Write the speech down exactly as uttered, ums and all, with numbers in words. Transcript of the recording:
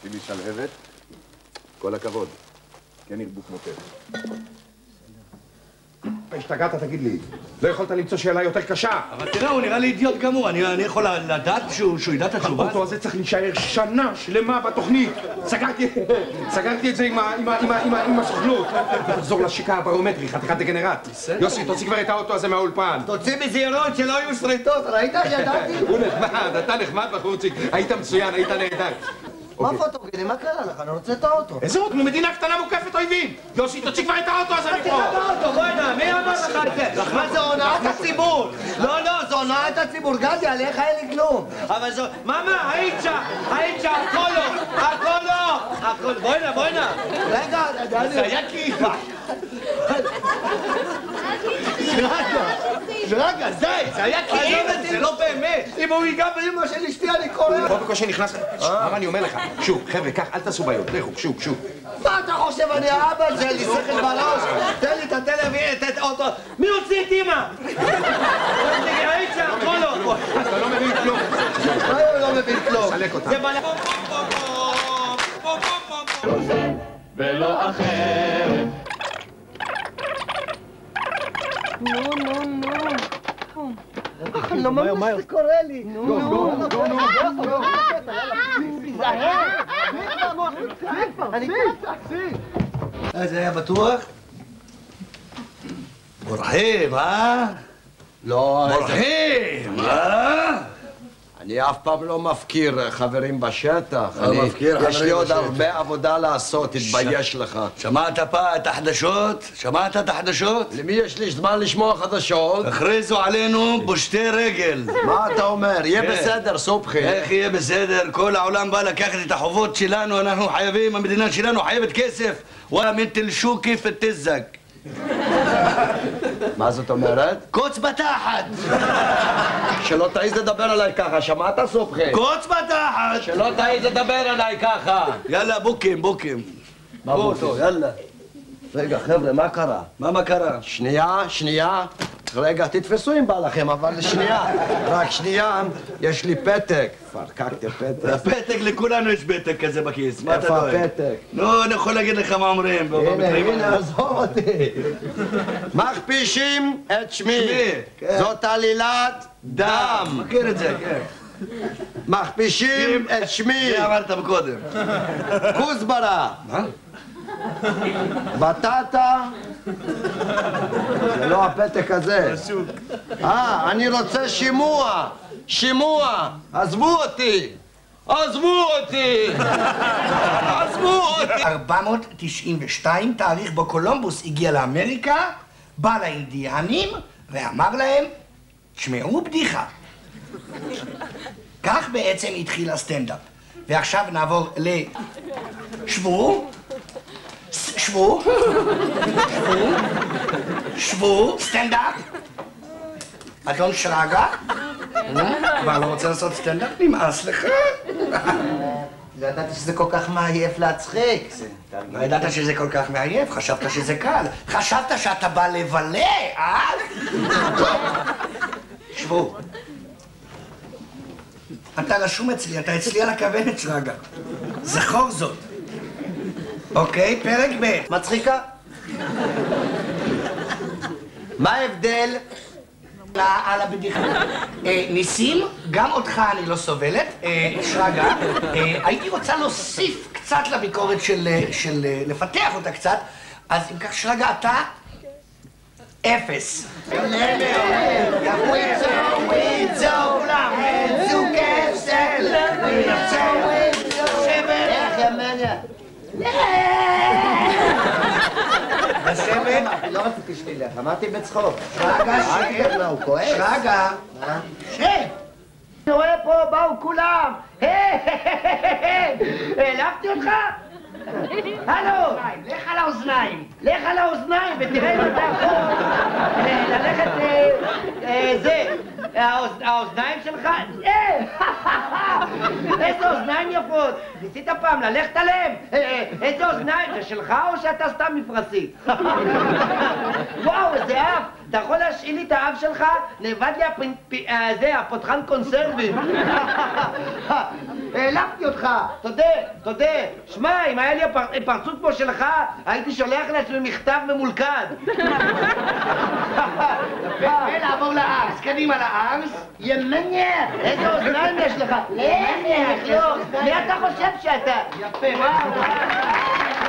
בשבילי שלהבת. כל הכבוד. כן ירבו כמותך. השתגעת, תגיד לי. לא יכולת למצוא שאלה יותר קשה. אבל תראה, הוא נראה לי אידיוט גמור. אני יכול לדעת שהוא ידע את התשובה? האוטו הזה צריך להישאר שנה שלמה בתוכנית. סגרתי את זה עם הסוכנות. תחזור לשיקה הברומטרי, חתיכת דגנרט. יוסי, תוציא כבר את האוטו הזה מהאולפן. תוציא בזהירות שלא יהיו שריטות, ראית? ידעתי. הוא נחמד, אתה נחמד בחורצ'יק. היית מצוין, היית נהדר. מה פוטוגני? מה קרה לך? אני רוצה את האוטו. איזה אוטו? מדינה קטנה מוקפת אויבים! יוסי, תוציא כבר את האוטו הזה מפה! תוציא את האוטו, בואי נע, מי אמר לך את זה? מה זה הונאת הציבור? לא, לא, זה הונאת הציבור. גדי, עליך אין לי כלום. אבל זו... מאמה, היית שם! היית שם! הכל לא! הכל לא! הכל... בואי נע, בואי נע! רגע, דני... זה היה כאילו... רגע, די! זה היה כאילו, זה לא באמת! אם הוא ייגע באמא של אשתי, אני קורא... פה בקושי נכנס... מה אני אומר לך? שוב, חבר'ה, קח, אל תעשו בעיות. לכו, שוב, שוב. מה אתה חושב? אני האבא שלי, שכל בראש. תן לי את הטלוויזיה, תן את האוטו. מי הוציא את אמא? היית שם, הכל לא. אתה לא מבין כלום. מה הוא לא מבין כלום? סלק אותם. זה בלב... ולא אחרת. נו, נו, נו. אני לא מאמין שזה קורה לי. נו, נו, נו, נו. זה היה בטוח? בורחים, אה? לא, בורחים, אה? אני אף פעם לא מפקיר חברים בשטח. לא מפקיר חברים יש לי עוד בשטח. הרבה עבודה לעשות, תתבייש לך. שמעת פעם את החדשות? שמעת את החדשות? למי יש לי זמן לשמוע חדשות? הכריזו עלינו פושטי רגל. מה אתה אומר? יהיה כן. בסדר, סובחי. איך יהיה בסדר? כל העולם בא לקחת את החובות שלנו, אנחנו חייבים, המדינה שלנו חייבת כסף. וואלה מנטל שוקי פתזק. מה זאת אומרת? קוץ בתחת! שלא תעיז לדבר עליי ככה, שמעת סובחי? קוץ בתחת! שלא תעיז לדבר עליי ככה. יאללה, בוקים, בוקים. מה בוקים? יאללה. רגע, חבר'ה, מה קרה? מה מה קרה? שנייה, שנייה. רגע, תתפסו אם בא לכם, אבל שנייה. רק שנייה, יש לי פתק. פרקקתי פתק. הפתק, לכולנו יש פתק כזה בכיס. מה אתה איפה דואג? הפתק? לא, אני יכול להגיד לך מה אומרים. הנה, הנה, עזוב אותי. מכפישים את שמי. שמי, זאת עלילת דם. מכיר את זה, כן. מכפישים את שמי. זה אמרת קודם. כוסברה. מה? בטטה. זה לא הפתק הזה. אה, אני רוצה שימוע. שימוע. עזבו אותי. עזבו אותי. עזבו אותי. ארבע מאות תשעים ושתיים, תאריך בו קולומבוס הגיע לאמריקה, בא לאינדיאנים ואמר להם, תשמעו בדיחה. כך בעצם התחיל הסטנדאפ. ועכשיו נעבור ל... שבו. שבו. שבו. שבו. סטנדאפ. אדון שרגא. כבר לא רוצה לעשות סטנדאפ? נמאס לך. לא ידעתי שזה כל כך מעייף להצחיק. לא ידעת שזה כל כך מעייף, חשבת שזה קל. חשבת שאתה בא לבלה, אה? שבו. אתה רשום אצלי, אתה אצלי על הכוונת שרגא. זכור זאת. אוקיי, פרק ב'. מצחיקה? מה ההבדל? על הבדיחה. ניסים, גם אותך אני לא סובלת. שרגא, הייתי רוצה להוסיף קצת לביקורת של... לפתח אותה קצת. אז אם כך, שרגא, אתה... אפס. וויצו, וויצו, כולם, וויצו כסל, וויצו, וויצו, שבת. איך ימניה? לשבת. לא רציתי שתלך, אמרתי בצחוק. שרגא, שב. לא, הוא כועס. שרגא. שב. אני רואה פה, באו כולם. העלבתי אותך? הלו! לך על האוזניים. לך על האוזניים ותראה אם אתה יכול ללכת זה, האוזניים שלך, איזה אוזניים יפות, ניסית פעם ללכת עליהם? איזה אוזניים, זה שלך או שאתה סתם מפרסי? וואו, איזה אף, אתה יכול להשאיל לי את האף שלך? נאבד לי זה, הפותחן קונסרבים. העלפתי אותך, תודה, תודה. שמע, אם היה לי פרצות כמו שלך, הייתי שולח לעצמי מכתב ממולכד. ולעבור לארס, קדימה לארס. ימניה! איזה אוזניים יש לך? ימניה! מי אתה חושב שאתה? יפה.